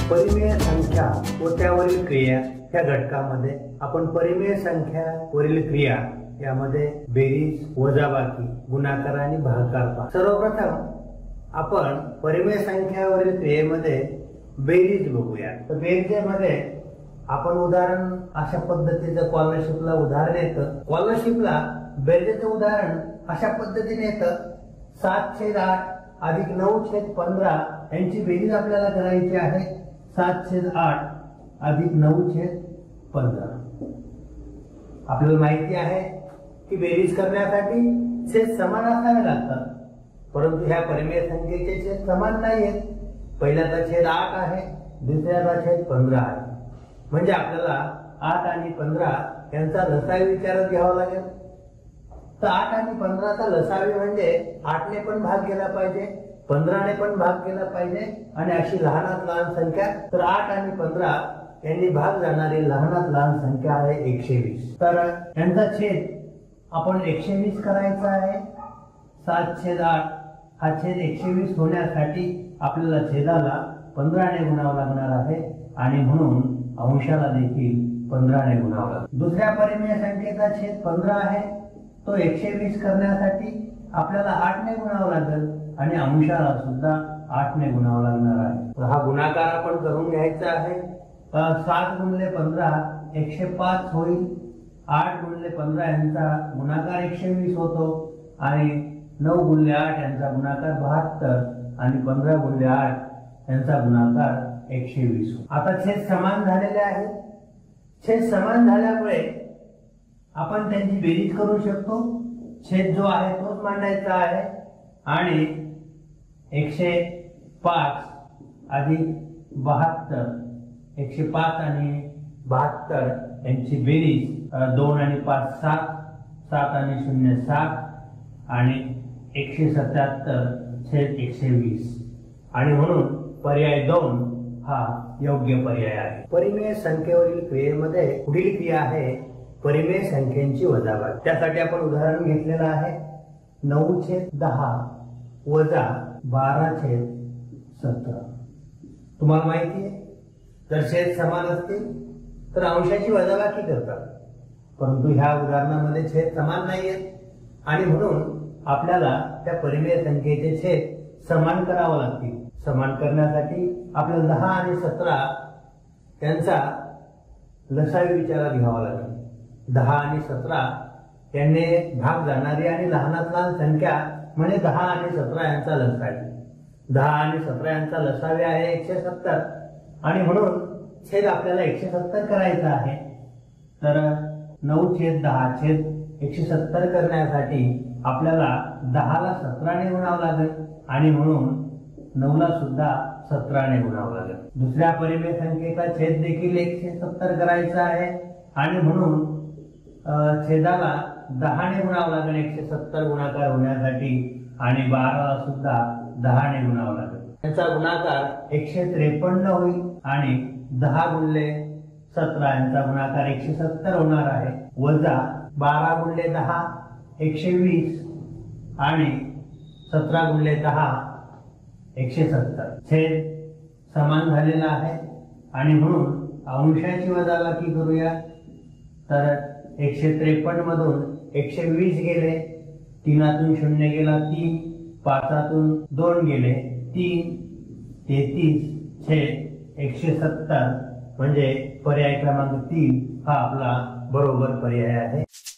परिमेय संख्या व त्यावरील क्रिया या घटकामध्ये आपण परिमेय संख्या वरील क्रिया यामध्ये बेरीज, वजाबाकी, गुणाकार आणि भागाकार पाहू। सर्वप्रथम आपण परिमेय संख्यावरील क्रियेमध्ये बेरीज बघूया। तर बेरीजमध्ये आपण उदाहरण अशा पद्धतीचं स्कॉलरशिपला उदाहरण येतं। स्कॉलरशिपला बेरीजचं उदाहरण अशा पद्धतीने येतं 7/8 अधिक 9/15 यांची बेरीज आपल्याला करायची आहे। 7/8 अधिक 9/15 आपल्याला माहिती आहे की बेरीज करण्यासाठी छेद समान असावे लागतात, परंतु ह्या परिमेय संख्येचे छेद समान नाहीयेत। पहिल्याचा छेद 8 आहे, दुसऱ्याचा छेद 15 आहे, म्हणजे आपल्याला 8 आणि 15 यांचा लसावी विचारात घ्यावा लागेल। तर 8 आणि 15चा लसावी म्हणजे 8 ने पण भाग केला पाहिजे, 15 ने पण भाग केला पाहिजे आणि अशी लहानात लहान संख्या। तर 8 आणि 15 यांनी भाग जाणारी लहानात लहान संख्या आहे 120। तर यांचा छेद आपण 120 करायचा आहे। 7/8 हा छेद 120 होण्यासाठी आपल्याला छेदाला 15 ने गुणावं लागणार आहे आणि म्हणून अंशाला देखील 15 ने गुणावं लागेल। दुसऱ्या परिमेय संख्येचा छेद 15 आहे, तो 120 करण्यासाठी आपल्याला 8 ने गुणावं लागेल आणि अंशाला सुद्धा 8 ने गुणावं लागणार आहे। तर हा गुणाकार आपण करून घ्यायचा आहे। 7 गुणिले 15 105 होईल। 8 गुणिले 15 यांचा गुणाकार 120 होतो आणि 9 गुणिले 8 यांचा गुणाकार 72 आणि 15 गुणिले 8 यांचा गुणाकार 120। आता छेद समान झालेले आहेत। छेद समान झाल्यामुळे आपण त्यांची बेरीज करू शकतो। छेद जो आहे तोच मांडायचा आहे आणि 105 अधिक 72 105 आणि 72 यांची बेरीज 2 आणि 5 7 7 आणि 0 7 आणि 177 छेद 120 आणि म्हणून पर्याय 2 हा योग्य पर्याय आहे। परिमेय संख्येवरील क्रियेमध्ये पुढील क्रिया आहे परिमेय संख्येची वजाबाकी। त्यासाठी आपण उदाहरण घेतलेलं आहे 9/10 वजा 12/17। तुम्हाला माहिती आहे जर छेद समान असतील तर अंशाची वजाबाकी करतात, परंतु ह्या उदाहरणामध्ये छेद समान नाहीयेत आणि म्हणून आपल्याला त्या परिमेय संख्येचे छेद समान करावं लागतील। समान करण्यासाठी आपल्याला 10 आणि 17 यांचा लसावी विचारात घ्यावा लागेल। 10 आणि 17 यांनी भाग जाणारी आणि लहानात लहान संख्या म्हणजे 10 आणि 17 यांचा लसावी। 10 आणि 17 यांचा लसावी आहे 170 आणि म्हणून छेद आपल्याला 170 करायचा आहे। तर 9/10 छेद 170 करण्यासाठी आपल्याला 10 ला 17 ने गुणावं लागेल आणि म्हणून 9 ला सुद्धा 17 ने गुणावं लागेल। दुसऱ्या परिमेय संख्येचा छेद देखील 170 करायचा आहे आणि म्हणून छेदाला 10 ने गुणावं लागेल 170 गुणाकार होण्यासाठी आणि 12 ला सुद्धा 10 ने गुणावं लागेल। त्याचा गुणाकार 153 होईल आणि 10 गुणिले 17 यांचा गुणाकार 170 होणार आहे, वजा 12 गुणिले 10 120 आणि 17 गुणिले 10 170। छेद समान झालेला आहे आणि म्हणून अंशाची वजाबाकी करूया। तर 153 मधून 120 गेले, 3 0 गेला 3, 5 2 गेले 3, 33 छेद 170 म्हणजे पर्याय क्रमांक 3 हा आपला बरोबर पर्याय आहे।